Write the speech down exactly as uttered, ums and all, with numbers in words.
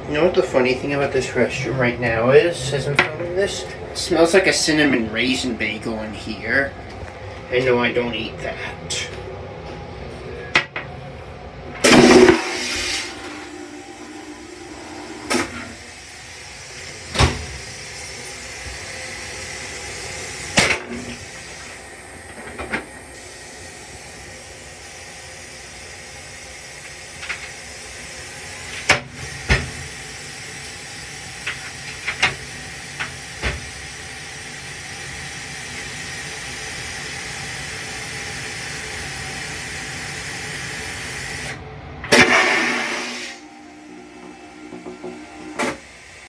You know what the funny thing about this restroom right now is, as I'm filming this? It smells like a cinnamon raisin bagel in here. I know I don't eat that.